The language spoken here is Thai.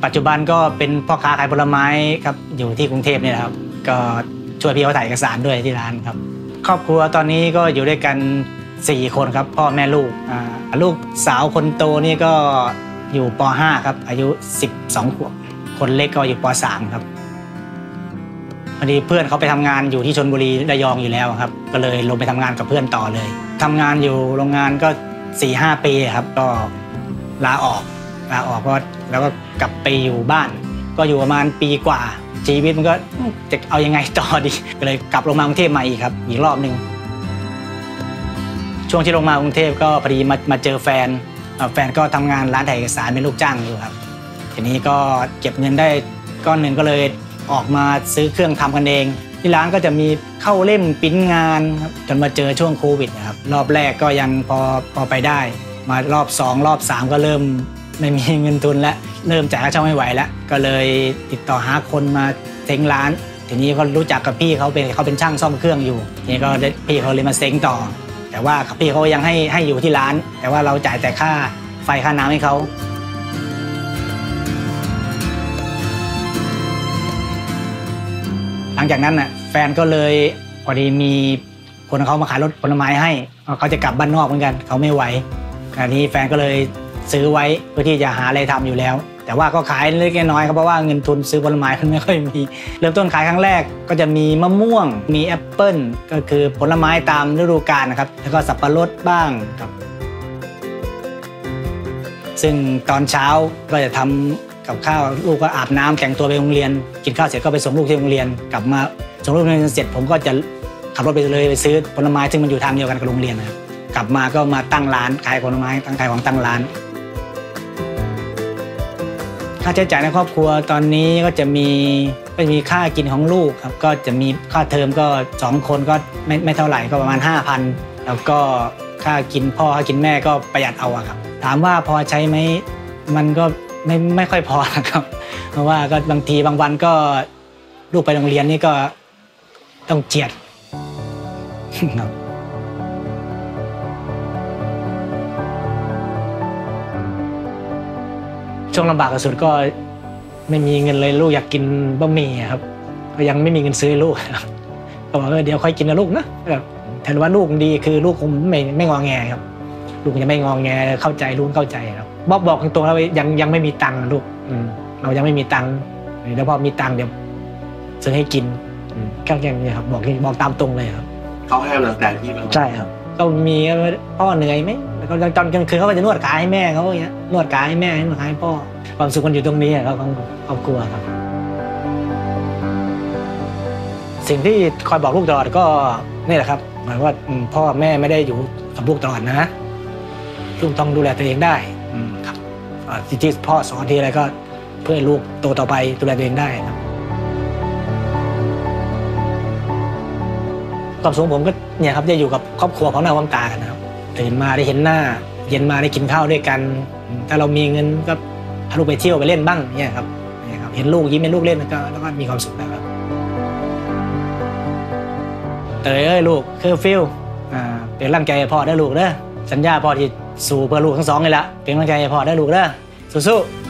ปัจจุบันก็เป็นพ่อค้าขายผลไม้ครับอยู่ที่กรุงเทพนี่แหละครับก็ช่วยพี่เขาถ่ายเอกสารด้วยที่ร้านครับครอบครัวตอนนี้ก็อยู่ด้วยกัน4 คนครับพ่อแม่ลูกลูกสาวคนโตนี่ก็อยู่ป .5 ครับอายุ12 ขวบคนเล็กก็อยู่ป .3 ครับพอดีเพื่อนเขาไปทำงานอยู่ที่ชลบุรีระยองอยู่แล้วครับก็เลยลงไปทำงานกับเพื่อนต่อเลยทำงานอยู่โรงงานก็ 4-5 ปีครับก็ลาออกก็แล้วก็กลับไปอยู่บ้านก็อยู่ประมาณปีกว่าชีวิตมันก็จะเอายังไงต่อดีก็เลยกลับลงมากรุงเทพใหม่อีกครับอีกรอบนึงช่วงที่ลงมากรุงเทพก็พอดีมาเจอแฟนก็ทำงานร้านถ่ายเอกสารเป็นลูกจ้างอยู่ครับทีนี้ก็เก็บเงินได้ก้อนหนึ่งก็เลยออกมาซื้อเครื่องทำกันเองที่ร้านก็จะมีเข้าเล่มปริ้นงานครับจนมาเจอช่วงโควิดนะครับรอบแรกก็ยังพอไปได้มารอบ2รอบ3ก็เริ่มไม่มีเงินทุนแล้วเริ่มจ่ายค่าเช่าไม่ไหวแล้วก็เลยติดต่อหาคนมาเซ้งร้านทีนี้ก็รู้จักกับพี่เขาเป็นช่างซ่อมเครื่องอยู่ทีนี้ก็พี่เขาเลยมาเซ้งต่อแต่ว่าพี่เขายังให้อยู่ที่ร้านแต่ว่าเราจ่ายแต่ค่าไฟค่าน้ำให้เขาหลังจากนั้นน่ะแฟนก็เลยพอดีมีคนเขามาขายรถผลไม้ให้เขาจะกลับบ้านนอกเหมือนกันเขาไม่ไหวอันนี้แฟนก็เลยซื้อไว้เพื่อที่จะหาอะไรทำอยู่แล้วแต่ว่าก็ขายเล็กน้อยครับเพราะว่าเงินทุนซื้อผลไม้มันไม่ค่อยมีเริ่มต้นขายครั้งแรกก็จะมีมะม่วงมีแอปเปิ้ลก็คือผลไม้ตามฤดูกาลนะครับแล้วก็สับปะรดบ้างครับซึ่งตอนเช้าก็จะทำกับข้าวลูกก็อาบน้ำแต่งตัวไปโรงเรียนกินข้าวเสร็จก็ไปส่งลูกที่โรงเรียนกลับมาส่งลูกเรียนเสร็จผมก็จะขับรถไปเลยไปซื้อผลไม้ซึ่งมันอยู่ทางเดียวกันกับโรงเรียนนะครับกลับมาก็มาตั้งร้านขายผลไม้ขายของตั้งร้านค่าใช้จ่ายในครอบครัวตอนนี้ก็จะมีค่ากินของลูกครับก็จะมีค่าเทอมก็2 คนก็ไม่เท่าไหร่ก็ประมาณ 5,000 แล้วก็ค่ากินพ่อค่ากินแม่ก็ประหยัดเอาครับถามว่าพอใช้ไหมมันก็ไม่ค่อยพอครับเพราะว่าก็บางทีบางวันก็ลูกไปโรงเรียนนี่ก็ต้องเจียดครับช่วงลำบากที่สุดก็ไม่มีเงินเลยลูกอยากกินบะหมี่ครับก็ยังไม่มีเงินซื้อลูกครับก็บอกเดี๋ยวค่อยกินนะลูกนะแบบแต่ว่าลูกดีคือลูกคงไม่งอแงครับลูกจะไม่งอแงเข้าใจลูกเข้าใจครับบอกตรงๆแล้วยังไม่มีตังค์ลูกเรายังไม่มีตังค์เดี๋ยวพอมีตังค์เดี๋ยวซื้อให้กินแค่นี้ครับบอกตามตรงเลยครับเขาให้กำลังใจพี่บ้างใช่ครับก็มีพ่อเหนื่อยไหมแล้วก็ตอนกลางคืนเขาก็จะนวดขาให้แม่เขาอย่างเงี้ยนวดขาให้แม่นวดขาให้พ่อความสุขมันอยู่ตรงนี้ครับของครอบครัวครับสิ่งที่คอยบอกลูกตลอดก็นี่แหละครับหมายว่าพ่อแม่ไม่ได้อยู่กับลูกตลอดนะลูกต้องดูแลตัวเองได้ครับที่พ่อสอนทีอะไรก็เพื่อให้ลูกโตต่อไปดูแลตัวเองได้ครับความสุขผมก็เนี่ยครับจะอยู่กับครอบครัวของหน้าความตากันนะครับตื่นมาได้เห็นหน้าเย็นมาได้กินข้าวด้วยกันถ้าเรามีเงินก็พาลูกไปเที่ยวไปเล่นบ้างเนี่ยครับเห็นลูกยิ้มเห็นลูกเล่นแล้วก็มีความสุขนะครับเตยลูกคือฟิลเป็นกำลังใจให้พ่อได้ลูกเด้อสัญญาพ่อที่สู้เพื่อลูกทั้ง2เลยละเป็นกำลังใจให้พ่อได้ลูกเด้อสู้ๆ